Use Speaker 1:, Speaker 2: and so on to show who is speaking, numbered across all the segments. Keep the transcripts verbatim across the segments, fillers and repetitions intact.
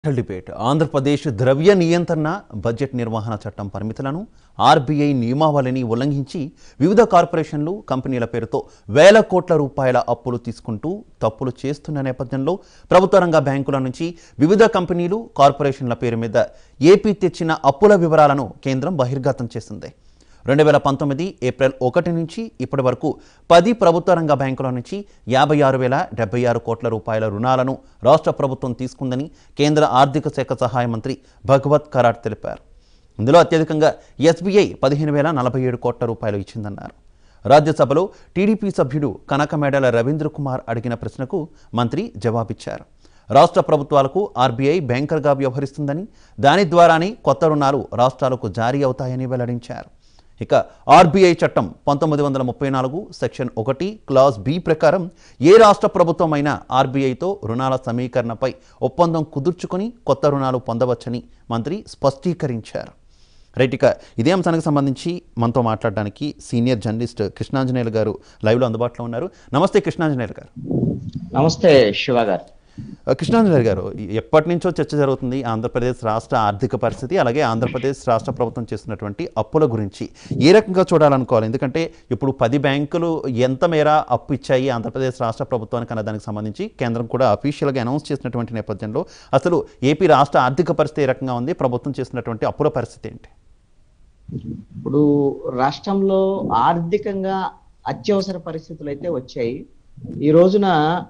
Speaker 1: Debate Andhra Pradesh ద్రవ్య నియంత్రణ budget నిర్వహణ చట్టం పరిమితులను ఆర్బీఐ నియమావళిని ఉల్లంఘించి వివిధ కార్పొరేషన్లు కంపెనీల పేరుతో వేల కోట్ల రూపాయల అప్పులు తీసుకుంటూ తప్పులు చేస్తున్న నేపథ్యంలో ప్రభుత్వ రంగ బ్యాంకుల నుంచి వివిధ కంపెనీలు కార్పొరేషన్ల పేరు మీద ఏపీ తెచ్చిన అప్పుల వివరాలను కేంద్రం బహిర్గతం చేసింది. రెండు వేల పంతొమ్మిది ఏప్రిల్ ఒకటి నుంచి ఇప్పటి వరకు పది ప్రభుత్వ రంగ బ్యాంకుల నుంచి యాభై ఆరు వేల డెబ్బై ఆరు కోట్ల రూపాయల రుణాలను రాష్ట్ర ప్రభుత్వం తీసుకుందని కేంద్ర ఆర్థిక శాఖ సహాయ మంత్రి భగవత్ కరాట్ తెలిపారు. ఇందులో అత్యధికంగా ఎస్బీఐ పదిహేను వేల నలభై ఏడు కోట్ల రూపాయలు ఇచ్చిందన్నారు. రాజ్యసభలో టీడీపీ సభ్యుడు కనకమేడల రవీంద్ర కుమార్ అడిగిన ప్రశ్నకు మంత్రి జవాబిచ్చారు. రాష్ట్ర ప్రభుత్వాలకు ఆర్బీఐ బ్యాంకర్గా వ్యవహరిస్తుందని, దాని ద్వారానే కొత్త రుణాలు రాష్ట్రాలకు జారీ అవుతాయని వెల్లడించారు. ఇక ఆర్బీఐ చట్టం పంతొమ్మిది వందల ముప్పై నాలుగు సెక్షన్ ఒకటి క్లాస్ బి ప్రకారం ఏ రాష్ట్ర ప్రభుత్వం అయినా ఆర్బీఐతో రుణాల సమీకరణపై ఒప్పందం కుదుర్చుకొని కొత్త రుణాలు పొందవచ్చని మంత్రి స్పష్టీకరించారు. రైట్, ఇక ఇదే అంశానికి సంబంధించి మనతో మాట్లాడడానికి సీనియర్ జర్నలిస్ట్ కృష్ణాంజనేయులు గారు లైవ్లో అందుబాటులో ఉన్నారు. నమస్తే కృష్ణాంజనేయులు గారు.
Speaker 2: నమస్తే శివ గారు.
Speaker 1: కృష్ణాంజనేయులు గారు, ఎప్పటి నుంచో చర్చ జరుగుతుంది ఆంధ్రప్రదేశ్ రాష్ట్ర ఆర్థిక పరిస్థితి, అలాగే ఆంధ్రప్రదేశ్ రాష్ట్ర ప్రభుత్వం చేస్తున్నటువంటి అప్పుల గురించి ఏ రకంగా చూడాలనుకోవాలి? ఎందుకంటే ఇప్పుడు పది బ్యాంకులు ఎంత మేర అప్పు ఇచ్చాయి ఆంధ్రప్రదేశ్ రాష్ట్ర ప్రభుత్వానికి అన్న దానికి సంబంధించి కేంద్రం కూడా అఫీషియల్గా అనౌన్స్ చేసినటువంటి నేపథ్యంలో అసలు ఏపీ రాష్ట్ర ఆర్థిక పరిస్థితి ఏ రకంగా ఉంది, ప్రభుత్వం చేస్తున్నటువంటి అప్పుల పరిస్థితి ఏంటి?
Speaker 2: ఇప్పుడు రాష్ట్రంలో ఆర్థికంగా అత్యవసర పరిస్థితులు అయితే వచ్చాయి. ఈ రోజున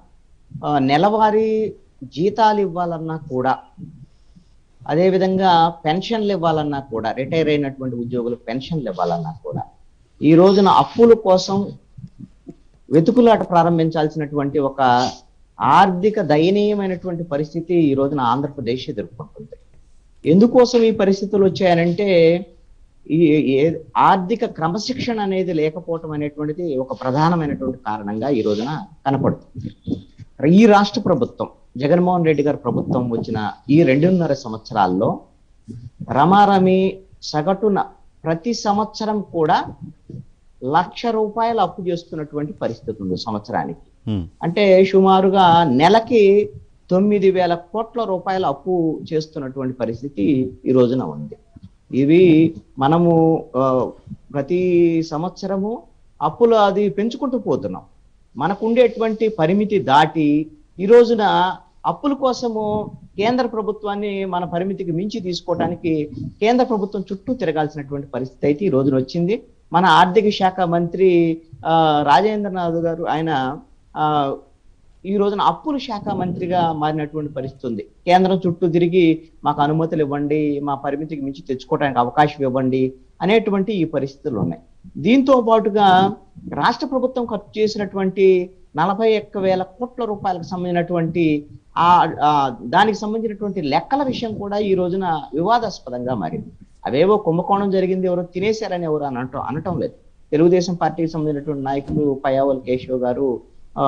Speaker 2: నెలవారీ జీతాలు ఇవ్వాలన్నా కూడా, అదేవిధంగా పెన్షన్లు ఇవ్వాలన్నా కూడా, రిటైర్ అయినటువంటి ఉద్యోగులకు పెన్షన్లు ఇవ్వాలన్నా కూడా ఈ రోజున అప్పుల కోసం వెతుకులాట ప్రారంభించాల్సినటువంటి ఒక ఆర్థిక దయనీయమైనటువంటి పరిస్థితి ఈ రోజున ఆంధ్రప్రదేశ్ ఎదుర్కొంటుంది. ఎందుకోసం ఈ పరిస్థితులు వచ్చాయనంటే ఈ ఆర్థిక క్రమశిక్షణ అనేది లేకపోవటం అనేటువంటిది ఒక ప్రధానమైనటువంటి కారణంగా ఈ రోజున కనపడుతుంది. ఈ రాష్ట్ర ప్రభుత్వం, జగన్మోహన్ రెడ్డి గారి ప్రభుత్వం వచ్చిన ఈ రెండున్నర సంవత్సరాల్లో రమారమి సగటున ప్రతి సంవత్సరం కూడా లక్ష రూపాయలు అప్పు చేస్తున్నటువంటి పరిస్థితి ఉంది సంవత్సరానికి. అంటే సుమారుగా నెలకి తొమ్మిది వేల కోట్ల రూపాయల అప్పు చేస్తున్నటువంటి పరిస్థితి ఈ రోజున ఉంది. ఇవి మనము ప్రతి సంవత్సరము అప్పులు అది పెంచుకుంటూ పోతున్నాం. మనకు ఉండేటువంటి పరిమితి దాటి ఈ రోజున అప్పుల కోసము కేంద్ర ప్రభుత్వాన్ని మన పరిమితికి మించి తీసుకోవడానికి కేంద్ర ప్రభుత్వం చుట్టూ తిరగాల్సినటువంటి పరిస్థితి అయితే ఈ రోజున వచ్చింది. మన ఆర్థిక శాఖ మంత్రి ఆ రాజేంద్రనాథ్ గారు ఆయన ఆ ఈ రోజున అప్పుల శాఖ మంత్రిగా మారినటువంటి పరిస్థితి ఉంది. కేంద్రం చుట్టూ తిరిగి మాకు అనుమతులు ఇవ్వండి, మా పరిమితికి మించి తెచ్చుకోవడానికి అవకాశం ఇవ్వండి అనేటువంటి ఈ పరిస్థితులు ఉన్నాయి. దీంతో పాటుగా రాష్ట్ర ప్రభుత్వం ఖర్చు చేసినటువంటి నలభై ఒక్క వేల కోట్ల రూపాయలకు సంబంధించినటువంటి ఆ దానికి సంబంధించినటువంటి లెక్కల విషయం కూడా ఈ రోజున వివాదాస్పదంగా మారింది. అవేవో కుంభకోణం జరిగింది, ఎవరో తినేశారని ఎవరు అని అనటం అనటం లేదు. తెలుగుదేశం పార్టీకి సంబంధించినటువంటి నాయకులు పయ్యావుల కేశవ్ గారు ఆ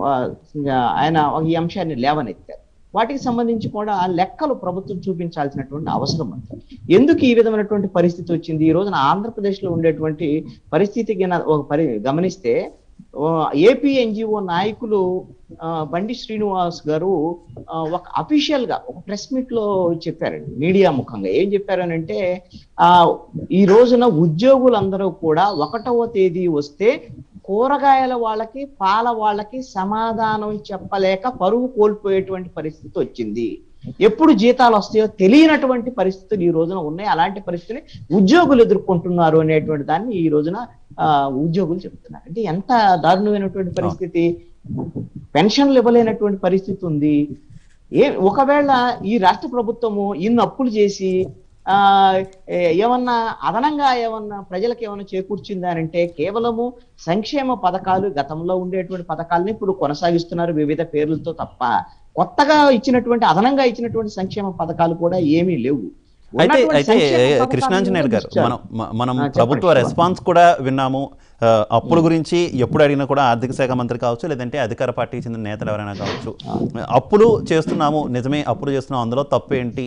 Speaker 2: ఆయన ఈ అంశాన్ని లేవనెత్తారు. వాటికి సంబంధించి కూడా లెక్కలు ప్రభుత్వం చూపించాల్సినటువంటి అవసరం ఉంది. ఎందుకు ఈ విధమైనటువంటి పరిస్థితి వచ్చింది? ఈ రోజున ఆంధ్రప్రదేశ్ లో ఉండేటువంటి పరిస్థితికి ఒక పరి గమనిస్తే ఏపీ ఎన్జిఓ నాయకులు బండి శ్రీనివాస్ గారు ఒక అఫీషియల్ గా ఒక ప్రెస్ మీట్ లో చెప్పారండి, మీడియా ముఖంగా ఏం చెప్పారనంటే ఆ ఈ రోజున ఉద్యోగులందరూ కూడా ఒకటవ తేదీ వస్తే కూరగాయల వాళ్ళకి, పాల వాళ్ళకి సమాధానం చెప్పలేక పరువు కోల్పోయేటువంటి పరిస్థితి వచ్చింది. ఎప్పుడు జీతాలు వస్తాయో తెలియనటువంటి పరిస్థితులు ఈ రోజున ఉన్నాయి. అలాంటి పరిస్థితిని ఉద్యోగులు ఎదుర్కొంటున్నారు అనేటువంటి దాన్ని ఈ రోజున ఆ ఉద్యోగులు చెప్తున్నారు. అంటే ఎంత దారుణమైనటువంటి పరిస్థితి! పెన్షన్లు ఇవ్వలేనటువంటి పరిస్థితి ఉంది. ఏ ఒకవేళ ఈ రాష్ట్ర ప్రభుత్వము ఇన్ని అప్పులు చేసి ఆ ఏమన్నా అదనంగా ఏమన్నా ప్రజలకు ఏమన్నా చేకూర్చిందా అంటే కేవలము సంక్షేమ పథకాలు, గతంలో ఉండేటువంటి పథకాలని ఇప్పుడు కొనసాగిస్తున్నారు వివిధ పేర్లతో తప్ప కొత్తగా ఇచ్చినటువంటి అదనంగా ఇచ్చినటువంటి సంక్షేమ పథకాలు కూడా ఏమీ లేవు.
Speaker 1: అయితే అయితే కృష్ణాంజనేయులు గారు, మనం మనం ప్రభుత్వ రెస్పాన్స్ కూడా విన్నాము. అప్పుల గురించి ఎప్పుడు అడిగినా కూడా ఆర్థిక శాఖ మంత్రి కావచ్చు, లేదంటే అధికార పార్టీకి చెందిన నేతలు ఎవరైనా కావచ్చు, అప్పులు చేస్తున్నాము, నిజమే అప్పులు చేస్తున్నాము, అందులో తప్పు ఏంటి,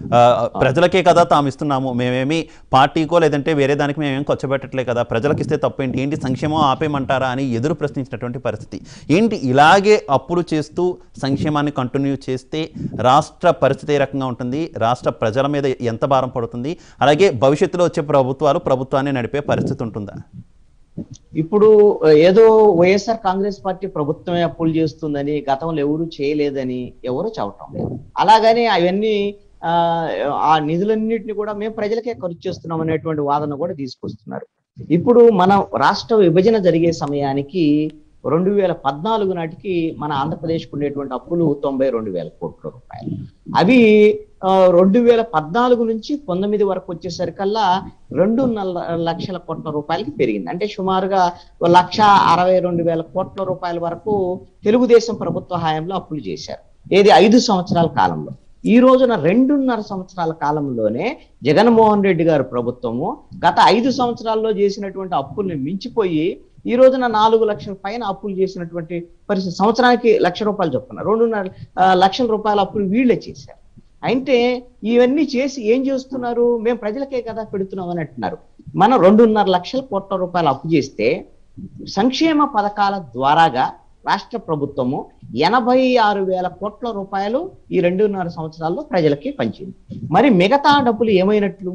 Speaker 1: ఆ, ప్రజలకే కదా తాము ఇస్తున్నాము, మేమేమి పార్టీకో లేదంటే వేరే దానికి మేమేం ఖర్చుపెట్టట్లే కదా, ప్రజలకు ఇస్తే తప్పేంటి, ఏంటి సంక్షేమం ఆపేయమంటారా అని ఎదురు ప్రశ్నించినటువంటి పరిస్థితి. ఏంటి ఇలాగే అప్పులు చేస్తూ సంక్షేమాన్ని కంటిన్యూ చేస్తే రాష్ట్ర పరిస్థితి ఏ రకంగా ఉంటుంది, రాష్ట్ర ప్రజల మీద ఎంత భారం పడుతుంది, అలాగే భవిష్యత్తులో వచ్చే ప్రభుత్వాలు ప్రభుత్వాన్ని నడిపే పరిస్థితి ఉంటుందా?
Speaker 2: ఇప్పుడు ఏదో వైఎస్ఆర్ కాంగ్రెస్ పార్టీ ప్రభుత్వమే అప్పులు చేస్తుందని, గతంలో ఎవరు చేయలేదని ఎవరు చెప్పటం లేదు. అలాగని అవన్నీ ఆ ఆ నిధులన్నింటినీ కూడా మేము ప్రజలకే ఖర్చు చేస్తున్నాం అనేటువంటి వాదన కూడా తీసుకొస్తున్నారు. ఇప్పుడు మన రాష్ట్ర విభజన జరిగే సమయానికి రెండు వేల పద్నాలుగు నాటికి మన ఆంధ్రప్రదేశ్కు ఉండేటువంటి అప్పులు తొంభై రెండు వేల కోట్ల రూపాయలు. అవి రెండు వేల పద్నాలుగు నుంచి పంతొమ్మిది వరకు వచ్చేసరికల్లా రెండున్నర లక్షల కోట్ల రూపాయలకి పెరిగింది. అంటే సుమారుగా లక్ష అరవై రెండు వేల కోట్ల రూపాయల వరకు తెలుగుదేశం ప్రభుత్వ హయాంలో అప్పులు చేశారు. ఏది ఐదు సంవత్సరాల కాలంలో. ఈ రోజున రెండున్నర సంవత్సరాల కాలంలోనే జగన్మోహన్ రెడ్డి గారి ప్రభుత్వము గత ఐదు సంవత్సరాల్లో చేసినటువంటి అప్పుల్ని మించిపోయి ఈ రోజున నాలుగు లక్షల పైన అప్పులు చేసినటువంటి పరిస్థితి. సంవత్సరానికి లక్ష రూపాయలు చొప్పున రెండున్నర లక్షల రూపాయల అప్పులు వీళ్ళే చేశారు. అయితే ఇవన్నీ చేసి ఏం చేస్తున్నారు, మేము ప్రజలకే కదా పెడుతున్నాం అని అంటున్నారు. మనం రెండున్నర లక్షల కోట్ల రూపాయలు అప్పు చేస్తే సంక్షేమ పథకాల ద్వారాగా రాష్ట్ర ప్రభుత్వము ఎనభై ఆరు వేల కోట్ల రూపాయలు ఈ రెండున్నర సంవత్సరాల్లో ప్రజలకి పంచింది. మరి మిగతా డబ్బులు ఏమైనట్లు?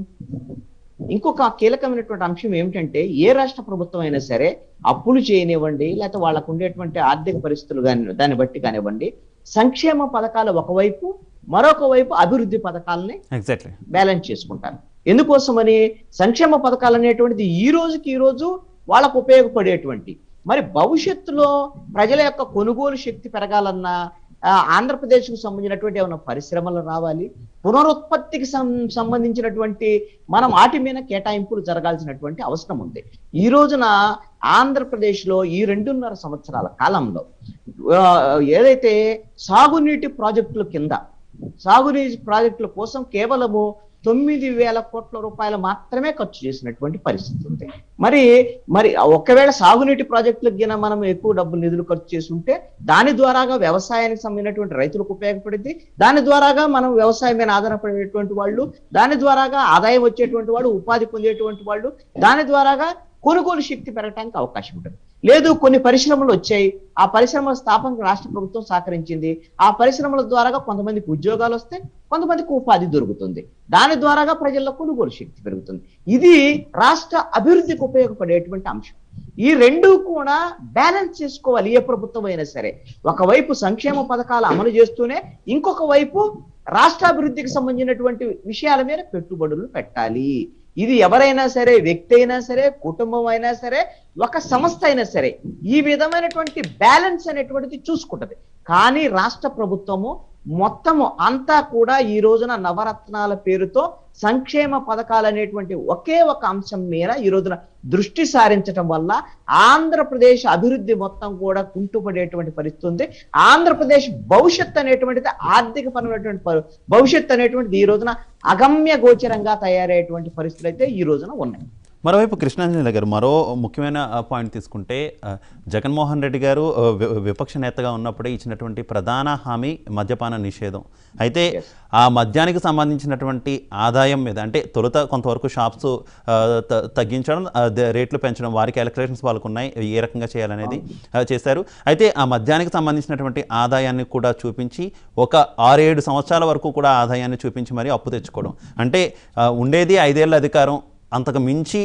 Speaker 2: ఇంకొక కీలకమైనటువంటి అంశం ఏమిటంటే, ఏ రాష్ట్ర ప్రభుత్వం అయినా సరే అప్పులు చేయనివ్వండి, లేకపోతే వాళ్ళకు ఉండేటువంటి ఆర్థిక పరిస్థితులు కానీ దాన్ని బట్టి కానివ్వండి, సంక్షేమ పథకాలు ఒకవైపు, మరొక వైపు అభివృద్ధి పథకాలని
Speaker 1: ఎగ్జాక్ట్లీ
Speaker 2: బ్యాలెన్స్ చేసుకుంటారు. ఎందుకోసమని సంక్షేమ పథకాలు అనేటువంటిది ఈ రోజుకి ఈ రోజు వాళ్ళకు ఉపయోగపడేటువంటి, మరి భవిష్యత్తులో ప్రజల యొక్క కొనుగోలు శక్తి పెరగాలన్నా, ఆంధ్రప్రదేశ్కు సంబంధించినటువంటి ఏమైనా పరిశ్రమలు రావాలి, పునరుత్పత్తికి సంబంధించినటువంటి మనం వాటి మీద కేటాయింపులు జరగాల్సినటువంటి అవసరం ఉంది. ఈ రోజున ఆంధ్రప్రదేశ్లో ఈ రెండున్నర సంవత్సరాల కాలంలో ఏదైతే సాగునీటి ప్రాజెక్టుల కింద సాగునీటి ప్రాజెక్టుల కోసం కేవలము తొమ్మిది వేల కోట్ల రూపాయలు మాత్రమే ఖర్చు చేసినటువంటి పరిస్థితి ఉంది. మరి మరి ఒకవేళ సాగునీటి ప్రాజెక్టులకు గిన మనం ఎక్కువ డబ్బులు నిధులు ఖర్చు చేసి ఉంటే దాని ద్వారాగా వ్యవసాయానికి సంబంధించినటువంటి రైతులకు ఉపయోగపడింది, దాని ద్వారాగా మనం వ్యవసాయం మీద ఆధారపడేటువంటి వాళ్ళు, దాని ద్వారాగా ఆదాయం వచ్చేటువంటి వాళ్ళు, ఉపాధి పొందేటువంటి వాళ్ళు, దాని ద్వారాగా కొనుగోలు శక్తి పెరగడానికి అవకాశం ఉంటుంది. లేదు, కొన్ని పరిశ్రమలు వచ్చాయి, ఆ పరిశ్రమల స్థాపనకు రాష్ట్ర ప్రభుత్వం సహకరించింది, ఆ పరిశ్రమల ద్వారాగా కొంతమందికి ఉద్యోగాలు వస్తే కొంతమందికి ఉపాధి దొరుకుతుంది, దాని ద్వారాగా ప్రజల్లో కొనుగోలు శక్తి పెరుగుతుంది. ఇది రాష్ట్ర అభివృద్ధికి ఉపయోగపడేటువంటి అంశం. ఈ రెండు కూడా బ్యాలెన్స్ చేసుకోవాలి ఏ ప్రభుత్వం అయినా సరే. ఒకవైపు సంక్షేమ పథకాలు అమలు చేస్తూనే ఇంకొక వైపు రాష్ట్రాభివృద్ధికి సంబంధించినటువంటి విషయాల మీద పెట్టుబడులు పెట్టాలి. ఇది ఎవరైనా సరే, వ్యక్తి అయినా సరే, కుటుంబం అయినా సరే, ఒక సంస్థ అయినా సరే ఈ విధమైనటువంటి బ్యాలెన్స్ అనేటువంటిది చూసుకుంటది. కానీ రాష్ట్ర ప్రభుత్వము మొత్తము అంతా కూడా ఈ రోజున నవరత్నాల పేరుతో సంక్షేమ పథకాలు అనేటువంటి ఒకే ఒక అంశం మీద ఈ రోజున దృష్టి సారించడం వల్ల ఆంధ్రప్రదేశ్ అభివృద్ధి మొత్తం కూడా కుంటుపడేటువంటి పరిస్థితి ఉంది. ఆంధ్రప్రదేశ్ భవిష్యత్ అనేటువంటిది, ఆర్థిక పరమైనటువంటి భవిష్యత్ అనేటువంటిది ఈ రోజున అగమ్య గోచరంగా తయారయ్యేటువంటి పరిస్థితులు అయితే ఈ రోజున ఉన్నాయి.
Speaker 1: మరోవైపు కృష్ణాంజలి గారు మరో ముఖ్యమైన పాయింట్ తీసుకుంటే, జగన్మోహన్ రెడ్డి గారు విపక్ష నేతగా ఉన్నప్పుడే ఇచ్చినటువంటి ప్రధాన హామీ మద్యపాన నిషేధం. అయితే ఆ మద్యానికి సంబంధించినటువంటి ఆదాయం మీద, అంటే తొలుత కొంతవరకు షాప్స్ తగ్గించడం, రేట్లు పెంచడం, వారికి ఎలక్ట్రేషన్స్ వాళ్ళకు ఉన్నాయి, ఏ రకంగా చేయాలనేది చేశారు. అయితే ఆ మద్యానికి సంబంధించినటువంటి ఆదాయాన్ని కూడా చూపించి ఒక ఆరేడు సంవత్సరాల వరకు కూడా ఆదాయాన్ని చూపించి మరీ అప్పు తెచ్చుకోవడం. అంటే ఉండేది ఐదేళ్ల అధికారం, అంతకు మించి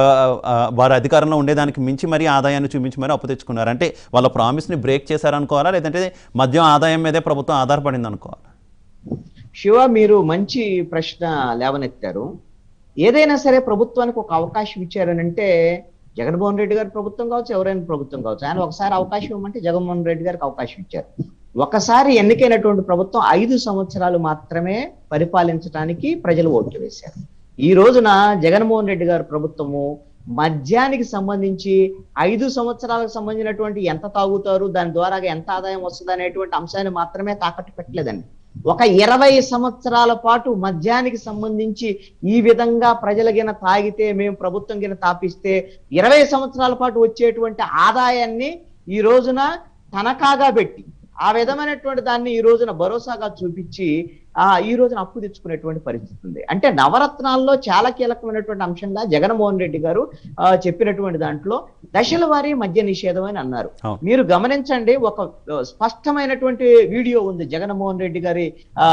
Speaker 1: వారి అధికారంలో ఉండేదానికి మించి మరీ ఆదాయాన్ని చూపించి మరీ అప్పు తెచ్చుకున్నారు. అంటే వాళ్ళ ప్రామిస్ని బ్రేక్ చేశారనుకోవాలా, లేదంటే మద్యం ఆదాయం మీదే ప్రభుత్వం ఆధారపడింది అనుకోవాలా?
Speaker 2: శివ, మీరు మంచి ప్రశ్న లేవనెత్తారు. ఏదైనా సరే ప్రభుత్వానికి ఒక అవకాశం ఇచ్చారనంటే, జగన్మోహన్ రెడ్డి గారి ప్రభుత్వం కావచ్చు, ఎవరైనా ప్రభుత్వం కావచ్చు, ఆయన ఒకసారి అవకాశం ఇవ్వమంటే జగన్మోహన్ రెడ్డి గారికి అవకాశం ఇచ్చారు. ఒకసారి ఎన్నికైనటువంటి ప్రభుత్వం ఐదు సంవత్సరాలు మాత్రమే పరిపాలించడానికి ప్రజలు ఓట్లు వేశారు. ఈ రోజున జగన్మోహన్ రెడ్డి గారి ప్రభుత్వము మద్యానికి సంబంధించి ఐదు సంవత్సరాలకు సంబంధించినటువంటి ఎంత తాగుతారు, దాని ద్వారా ఎంత ఆదాయం వస్తుంది అనేటువంటి అంశాన్ని మాత్రమే తాకట్టు పెట్టలేదండి. ఒక ఇరవై సంవత్సరాల పాటు మద్యానికి సంబంధించి ఈ విధంగా ప్రజల గిన తాగితే, మేము ప్రభుత్వం గిన తాపిస్తే ఇరవై సంవత్సరాల పాటు వచ్చేటువంటి ఆదాయాన్ని ఈ రోజున తనఖాగా పెట్టి, ఆ విధమైనటువంటి దాన్ని ఈ రోజున భరోసాగా చూపించి ఆ ఈ రోజున అప్పు తెచ్చుకునేటువంటి పరిస్థితి ఉంది. అంటే నవరత్నాల్లో చాలా కీలకమైనటువంటి అంశంగా జగన్మోహన్ రెడ్డి గారు ఆ, చెప్పినటువంటి దాంట్లో దశల వారీ మద్య నిషేధం అని అన్నారు.
Speaker 1: అవును.
Speaker 2: మీరు గమనించండి, ఒక ఆ, స్పష్టమైనటువంటి వీడియో ఉంది జగన్మోహన్ రెడ్డి గారి ఆ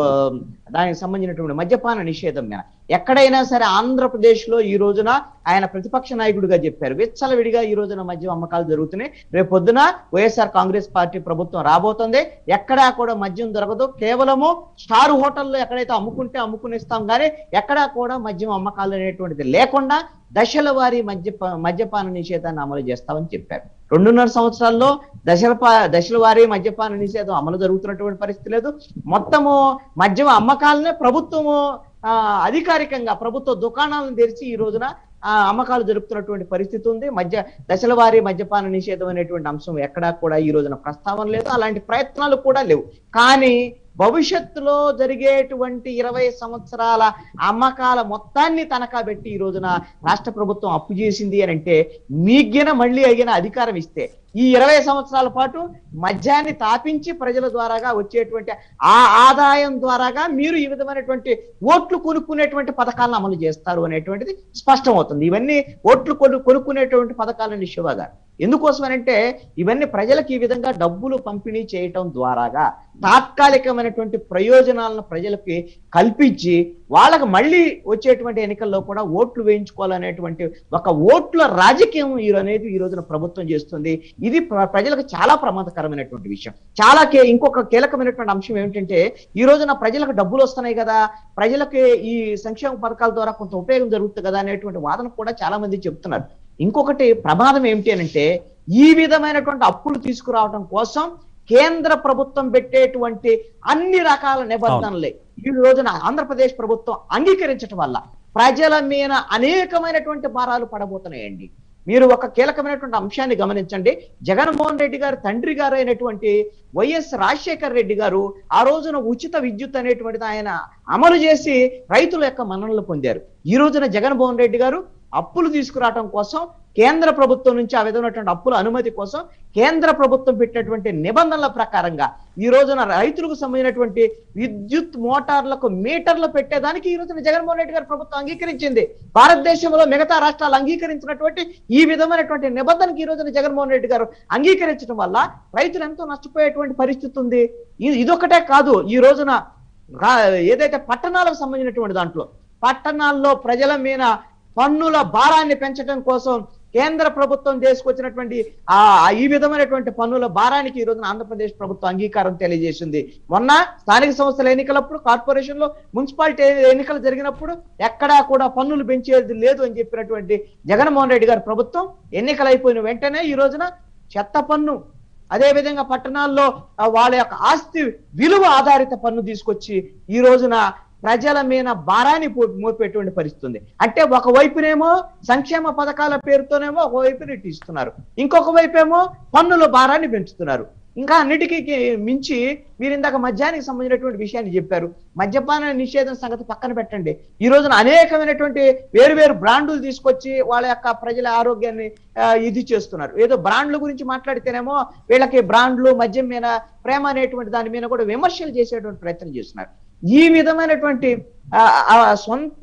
Speaker 2: దానికి సంబంధించినటువంటి మద్యపాన నిషేధం మీద. ఎక్కడైనా సరే ఆంధ్రప్రదేశ్ లో ఈ రోజున ఆయన ప్రతిపక్ష నాయకుడిగా చెప్పారు, విచ్చలవిడిగా ఈ రోజున మద్యం అమ్మకాలు జరుగుతున్నాయి, రేపు పొద్దున వైఎస్ఆర్ కాంగ్రెస్ పార్టీ ప్రభుత్వం రాబోతుంది, ఎక్కడా కూడా మద్యం దొరకదు, కేవలము స్టార్ హోటల్లో ఎక్కడైతే అమ్ముకుంటే అమ్ముకునిస్తాం కానీ ఎక్కడా కూడా మద్యం అమ్మకాలు అనేటువంటిది లేకుండా దశల వారీ మద్యప మద్యపాన నిషేధాన్ని అమలు చేస్తామని చెప్పారు. రెండున్నర సంవత్సరాల్లో దశల దశల వారీ మద్యపాన నిషేధం అమలు జరుగుతున్నటువంటి పరిస్థితి లేదు. మొత్తము మద్యం అమ్మకాలనే ప్రభుత్వము ఆ అధికారికంగా ప్రభుత్వ దుకాణాలను తెరిచి ఈ రోజున ఆ అమ్మకాలు జరుపుతున్నటువంటి పరిస్థితి ఉంది. మధ్య దశల వారీ మద్యపాన నిషేధం అనేటువంటి అంశం ఎక్కడా కూడా ఈ రోజున ప్రస్తావన లేదు, అలాంటి ప్రయత్నాలు కూడా లేవు. కానీ భవిష్యత్తులో జరిగేటువంటి ఇరవై సంవత్సరాల అమ్మకాల మొత్తాన్ని తనఖా పెట్టి ఈ రోజున రాష్ట్ర ప్రభుత్వం అప్పు చేసింది అని అంటే మీగిన మళ్ళీ అయిన అధికారం ఇస్తే ఈ ఇరవై సంవత్సరాల పాటు మద్యాన్ని తాపించి ప్రజల ద్వారాగా వచ్చేటువంటి ఆ ఆదాయం ద్వారాగా మీరు ఈ విధమైనటువంటి ఓట్లు కొనుక్కునేటువంటి పథకాలను అమలు చేస్తారు అనేటువంటిది స్పష్టమవుతుంది. ఇవన్నీ ఓట్లు కొను కొనుక్కునేటువంటి పథకాలని శివగా ఎందుకోసం అంటే ఇవన్నీ ప్రజలకు ఈ విధంగా డబ్బులు పంపిణీ చేయటం ద్వారాగా తాత్కాలికమైనటువంటి ప్రయోజనాలను ప్రజలకి కల్పించి వాళ్ళకు మళ్ళీ వచ్చేటువంటి ఎన్నికల్లో కూడా ఓట్లు వేయించుకోవాలనేటువంటి ఒక ఓట్ల రాజకీయం ఈ అనేది ఈ రోజున ప్రభుత్వం చేస్తుంది. ఇది ప్రజలకు చాలా ప్రమాదకరమైనటువంటి విషయం. చాలా ఇంకొక కీలకమైనటువంటి అంశం ఏమిటంటే ఈ రోజున ప్రజలకు డబ్బులు వస్తున్నాయి కదా, ప్రజలకి ఈ సంక్షేమ పథకాల ద్వారా కొంత ఉపయోగం జరుగుతుంది కదా అనేటువంటి వాదన కూడా చాలా మంది చెప్తున్నారు. ఇంకొకటి ప్రమాదం ఏమిటి అంటే ఈ విధమైనటువంటి అప్పులు తీసుకురావడం కోసం కేంద్ర ప్రభుత్వం పెట్టేటువంటి అన్ని రకాల నిబంధనలే ఈ రోజున ఆంధ్రప్రదేశ్ ప్రభుత్వం అంగీకరించడం వల్ల ప్రజల మీద అనేకమైనటువంటి భారాలు పడబోతున్నాయండి. మీరు ఒక కీలకమైనటువంటి అంశాన్ని గమనించండి. జగన్మోహన్ రెడ్డి గారు తండ్రి గారు అయినటువంటి వైఎస్ రాజశేఖర్ రెడ్డి గారు ఆ రోజున ఉచిత విద్యుత్ అనేటువంటిది ఆయన అమలు చేసి రైతుల యొక్క మన్ననలు పొందారు. ఈ రోజున జగన్మోహన్ రెడ్డి గారు అప్పులు తీసుకురావడం కోసం కేంద్ర ప్రభుత్వం నుంచి ఆ విధమైనటువంటి అప్పుల అనుమతి కోసం కేంద్ర ప్రభుత్వం పెట్టినటువంటి నిబంధనల ప్రకారంగా ఈ రోజున రైతులకు సంబంధించినటువంటి విద్యుత్ మోటార్లకు మీటర్లు పెట్టేదానికి ఈ రోజున జగన్మోహన్ రెడ్డి గారి ప్రభుత్వం అంగీకరించింది. భారతదేశంలో మిగతా రాష్ట్రాలు అంగీకరించినటువంటి ఈ విధమైనటువంటి నిబంధనకి ఈ రోజున జగన్మోహన్ రెడ్డి గారు అంగీకరించడం వల్ల రైతులు ఎంతో నష్టపోయేటువంటి పరిస్థితి ఉంది. ఇదొకటే కాదు, ఈ రోజున ఏదైతే పట్టణాలకు సంబంధించినటువంటి దాంట్లో పట్టణాల్లో ప్రజల మీద పన్నుల భారాన్ని పెంచడం కోసం కేంద్ర ప్రభుత్వం తీసుకొచ్చినటువంటి ఆ ఈ విధమైనటువంటి పన్నుల భారానికి ఈ రోజున ఆంధ్రప్రదేశ్ ప్రభుత్వం అంగీకారం తెలియజేసింది. మొన్న స్థానిక సంస్థల ఎన్నికలప్పుడు, కార్పొరేషన్ లో మున్సిపాలిటీ ఎన్నికలు జరిగినప్పుడు ఎక్కడా కూడా పన్నులు పెంచేది లేదు అని చెప్పినటువంటి జగన్మోహన్ రెడ్డి గారి ప్రభుత్వం ఎన్నికలు అయిపోయిన వెంటనే ఈ రోజున చెత్త పన్ను, అదే విధంగా పట్టణాల్లో వాళ్ళ యొక్క ఆస్తి విలువ ఆధారిత పన్ను తీసుకొచ్చి ఈ రోజున ప్రజల మీద భారాన్ని మోపేటువంటి పరిస్థితి ఉంది. అంటే ఒకవైపునేమో సంక్షేమ పథకాల పేరుతోనేమో ఒకవైపు ఇటు ఇస్తున్నారు, ఇంకొక వైపేమో పన్నుల భారాన్ని పెంచుతున్నారు. ఇంకా అన్నిటికీ మించి మీరు ఇందాక మద్యానికి సంబంధించినటువంటి విషయాన్ని చెప్పారు. మద్యపాన నిషేధం సంగతి పక్కన పెట్టండి, ఈ రోజున అనేకమైనటువంటి వేరు వేరు బ్రాండ్లు తీసుకొచ్చి వాళ్ళ యొక్క ప్రజల ఆరోగ్యాన్ని ఇది చేస్తున్నారు. ఏదో బ్రాండ్ల గురించి మాట్లాడితేనేమో వీళ్ళకి బ్రాండ్లు మద్యం మీద ప్రేమ అనేటువంటి దాని మీద కూడా విమర్శలు చేసేటువంటి ప్రయత్నం చేస్తున్నారు. ఈ విధమైనటువంటి సొంత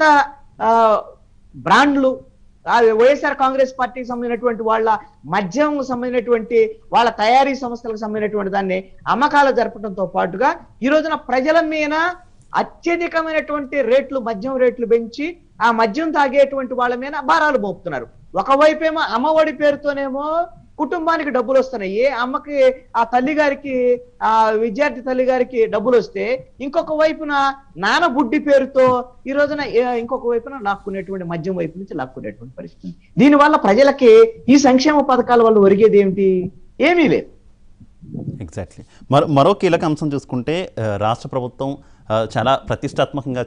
Speaker 2: బ్రాండ్లు వైఎస్ఆర్ కాంగ్రెస్ పార్టీకి సంబంధించినటువంటి వాళ్ళ మద్యం సంబంధించినటువంటి వాళ్ళ తయారీ సంస్థలకు సంబంధించినటువంటి దాన్ని అమ్మకాలు జరపడంతో పాటుగా ఈ రోజున ప్రజల మీద అత్యధికమైనటువంటి రేట్లు మద్యం రేట్లు పెంచి ఆ మద్యం తాగేటువంటి వాళ్ళ మీద భారాలు మోపుతున్నారు. ఒకవైపేమో అమ్మఒడి పేరుతోనేమో కుటుంబానికి డబ్బులు వస్తున్నాయి. ఏ అమ్మకి ఆ తల్లి గారికి ఆ విద్యార్థి తల్లి గారికి డబ్బులు వస్తే ఇంకొక వైపున నాన్న బుడ్డి పేరుతో ఈ రోజున ఇంకొక వైపున లాక్కునేటువంటి మద్యం వైపు నుంచి లాక్కునేటువంటి పరిస్థితి. దీనివల్ల ప్రజలకి ఈ సంక్షేమ పథకాల వల్ల ఒరిగేది ఏమిటి? ఏమీ లేదు.
Speaker 1: ఎగ్జాక్ట్లీ. మరో మరో కీలక అంశం చూసుకుంటే రాష్ట్ర ప్రభుత్వం చాలా ప్రతిష్టాత్మకంగా